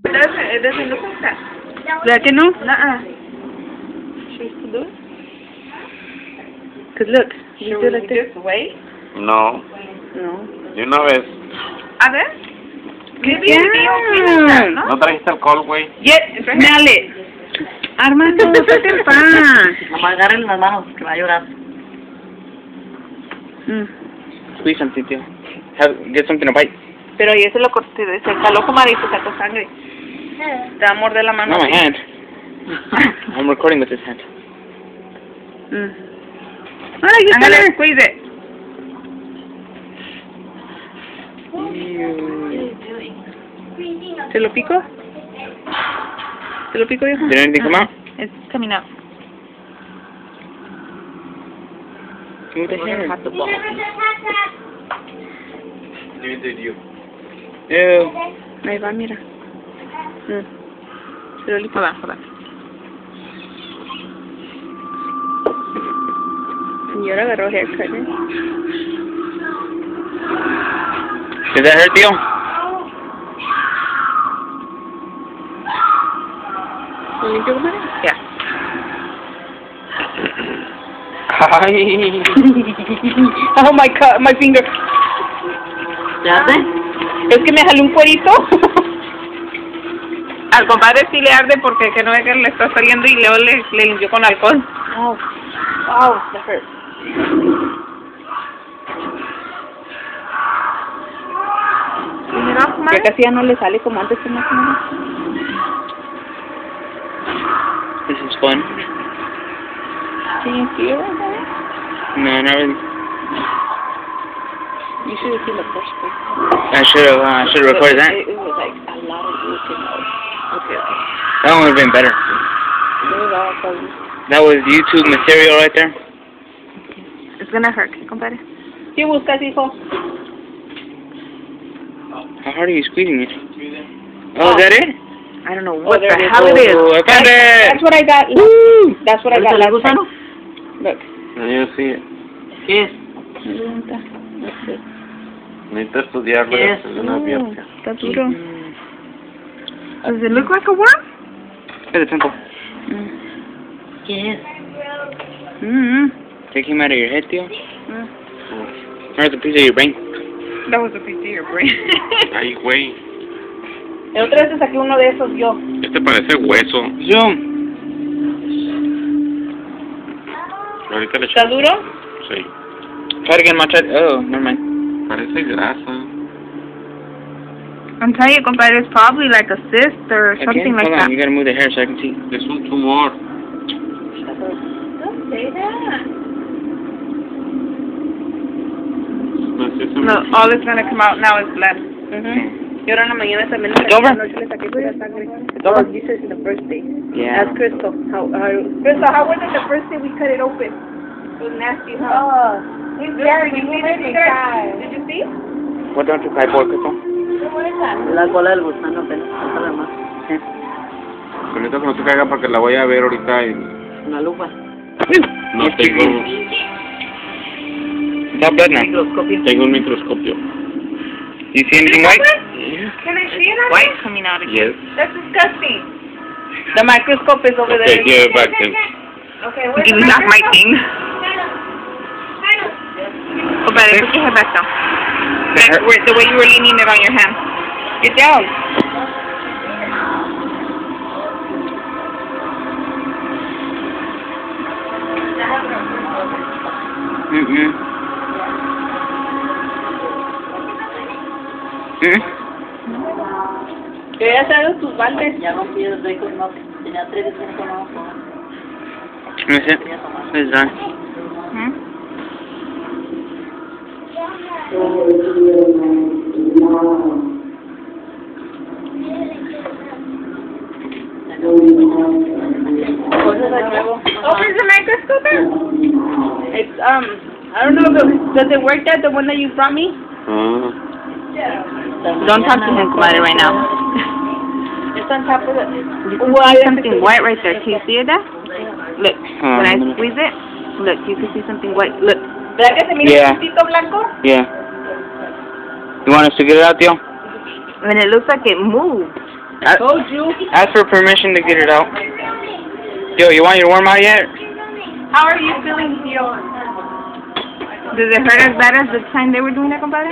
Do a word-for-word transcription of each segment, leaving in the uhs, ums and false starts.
It doesn't, it doesn't look like that. ¿Verdad que no? Nuh-uh. Should we do it? Cause look, you Should do we like this. just wait? No. No. De una vez. A ver. Maybe Yeah. it'll be okay like that, ¿no? ¿No trajiste alcohol, güey? Yeah, smell it. Armando, date en paz. Nomás agarren las manos, que va a llorar. Mm. Squeeze something, tío. Have, get something to bite. Pero ayer se lo corté, se caló como y se sacó sangre. Te va a morder la mano. Not my hand. I'm recording with this hand. Mm. Ay, you Ándale, still squeeze it. ¿Se lo pico? ¿Se lo pico, viejo? Did anything come out? It's coming out. Move the hair. Neither did you. Ew. Ahí va, mira. Mm. Se lo limpio. Hold on, hold on. Señora agarró haircut, ¿eh? Does that hurt, tío? ¿Lo limpio, comadre? Yeah. Ay. Oh my god, my finger. ¿Te hace? Es que me jalé un cuerito. Al compadre sí le arde porque que no ve que le está saliendo y luego le, le limpió con alcohol. Oh, oh, that hurt. Mira, Que comadre. casi ya no le sale como antes, ¿no? This is fun. Can you see it? No, not really. You should have seen the first one. I should have. Uh, I should have recorded that. It, it was like a lot of looking out. Okay, okay. That one would have been better. Maybe that was probably- That was YouTube material right there. It's gonna hurt, compadre. ¿Qué buscas, hijo? How hard are you squeezing it? Oh, is that it? I don't know Oh, what there the it is. hell it is. Oh, I found it. That's what I got. Woo! That's what I got last time. Look. Yo sí. ¿Qué es? Necesito estudiarlo y Yes. hacerle una biopsia. Está duro. Does it look like a worm? Here's the pimple. ¿Qué es? Mm-hmm. Take him out of your head, tío. Mm. Or it's a piece of your brain. That was a piece of your brain. Ay, güey. El otra vez te saqué uno de esos yo. Este parece hueso. Zoom. Ahorita le ¿Está echo. duro? Sí. Try to get my chat. Oh, never mind. Parece grasa. I'm telling you, compadre, it's probably like a cyst or something Again? like Hold that. on, you gotta move the hair so I can see. Es un tumor. Don't say that. Así se No, me- all that's gonna come out now is blood. Mm-hmm. Y ahora en la mañana también le It's saqué, over. anoche le saqué pura sangre. It's over. Oh, you said the first day. Yeah. That's Crystal. How, how, Crystal, how was it the first day we cut it open? It was nasty, huh? Oh, he's very, he made me cry. Did you see? What don't you cry for, Crystal? La cola del gusano apenas. Falta más. Ahorita que no se caiga porque la voy a ver ahorita y Una lupa. no tengo, It's blood now. Microscopio. tengo un microscopio. You see anything white? Can I see it? White coming out again. Yes. That's disgusting. The microscope is over Okay, there. give it back then. Okay, where's Give the me back my microscope? thing. Compadre, put your head back down. Like, where- the way you were leaning it on your hand. Get down. Mm-mm. Mm-mm. Yo ya sabes tus baldes. Ya rompí el récord, no. Tenía tres veces que no tomaba. That's it. It's done. Hmm? Cosas de nuevo. Open the microscope. It's, um, I don't know, if it, does it work that, the one that you brought me? Ah. Don't talk to him, comadre, right now. It's on top of the... You can see something white right there. Can you see that? Look, when I Um, squeeze it, look, you can see something white. Look. ¿Verdad que se mira Yeah. un puntito blanco? Yeah. You want us to get it out, tío? And it looks like it moved. I Told you. ask for permission to get it out. Yo, you want your warm out yet? How are you feeling, Theo? Does it hurt as bad as the time they were doing that, compadre?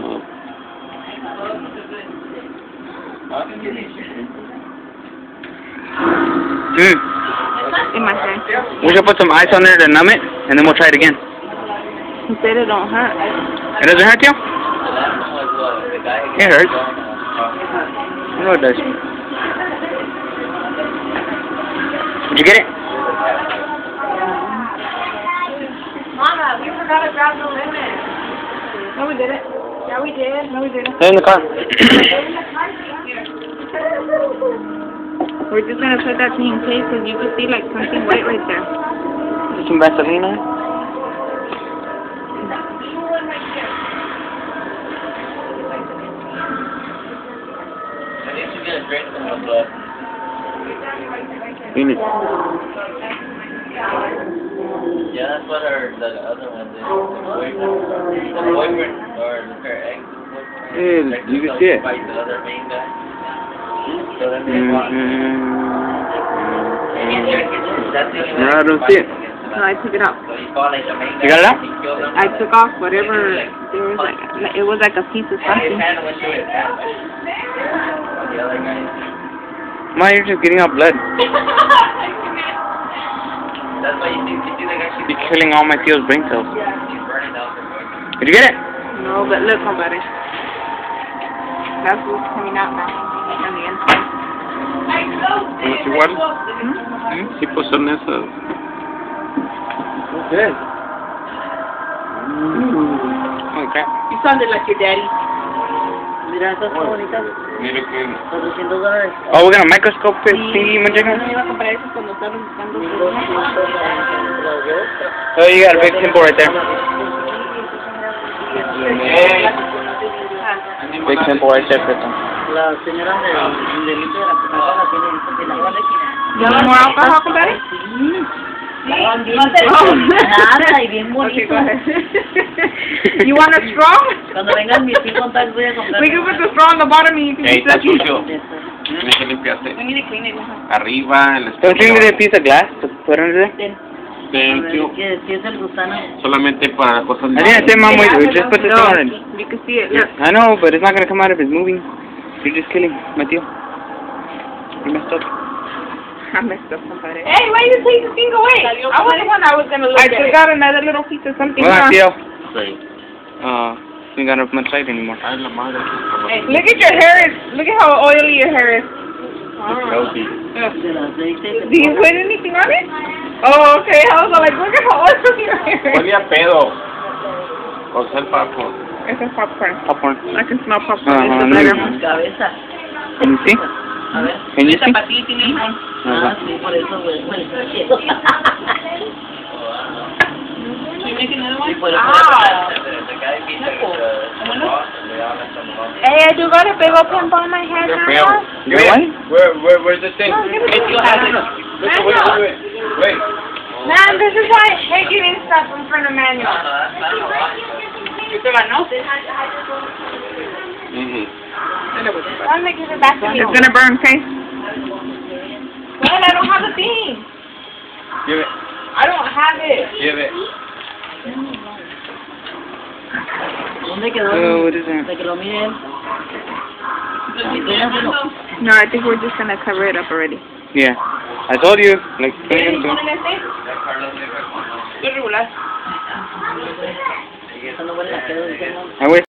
Mm. In my hand. We should put some ice on there to numb it, and then we'll try it again. He said it don't hurt. It doesn't hurt you? It hurts. I know it does. Did you get it? Mama, we forgot to grab the lemon. No, we didn't. Yeah, we did. No, we didn't. They're in the car. We're just gonna put that thing in place because you can see like something white right there. Put some Vaseline on it. I need to get a drink from the blood. You need. Yeah, that's what her, the other one did. The boyfriend, the boyfriend, or her ex boyfriend. Yeah, you can see it. Fight the other main guy. So then they walk. That's the only No, way I he don't can see fight it. against the So I took it out. So he fought like the main guy. You got it out? He killed him. I took off whatever. There was like it was like a piece of And his something. hand went through his hand. The other guy. Ma, you're just getting out blood. That's why you see, you see the guy she's You're killing all my Theo's brain cells. She's burning out her boyfriend. Did you get it? No, but look, compadre. That's what's coming out now on the inside. ¿Es igual? Hmm? Sí, pues son esas. Good. Okay. You sounded like your daddy. Mira, estas son bonitas. Mire que... cuatrocientos dólares. Oh, we're gonna microscope it, see, Yo Manchega? no iba a comprar eso cuando estaba buscando. mil doscientos las dos. Oh, you got a big symbol right there. Big symbol right there, Preto. La señora de delito de la Coca-Cola tiene tiene la ¿Ya no more alcohol, compadre? Estaban bien nada y bien Okay, bonitos. go ahead. You want a straw? Cuando vengan mis hijos, tal voy a comprar. We can put the straw on the bottom and you can Ey, use está that. sucio. Tienes que limpiarte. We need to clean it. Arriba, en la Don't you need a espalda. piece of glass to put under there? Ten. A Thank ver, you. ¿qué- ¿qué es el gusano? Solamente para cosas... I didn't say, Mom, wait, we just put this No, on it. you can see it. Look. I know, but it's not gonna come out if it's moving. You're just killing my Theo. You messed up. I messed up, compadre. Hey, why you take the thing away? I was the one that was gonna look I at just it. got another little piece of something. Well, huh? Theo. Sí. Uh, we got enough much light anymore. Ay, la madre. Look at your hair. Is, look at how oily your hair is. Healthy. De las aceite. Do you put anything on it? Oh, okay. I was like, look at how oily your hair is. Huele a pedo. O sea, el papo. It's a popcorn. Popcorn. I can smell popcorn. Uh, It's no, better. no. Cabeza. Can you see? A ver. Can you see? Zapatilla tiene limón. Ah, sí, por eso, güey. Güey, You make another one? Sí, por eso. Ah. The guy beat the, the, the boss, and they all left him alone. Hey, I do got a big old pimple on my head Qué now. feo. You what? Where, where, where's the thing? Hey, you have it. Wait, wait, wait, wait. Man, this is why I hate getting stuff in front of manual. No, that's not a lot. ¿Te ganó? Mhm. Why make it back to me? It's gonna burn, okay? Well, I don't have the thing. Give it. I don't have it. Give it. ¿Dónde quedó? Oh, what is that? De que lo miren. Enséñaselo. No, I think we're just gonna cover it up already. Yeah. I told you, like, put it into. ¿Ponen este? Es regular. Eso no huele a pedo, dicen, ¿no? I wish.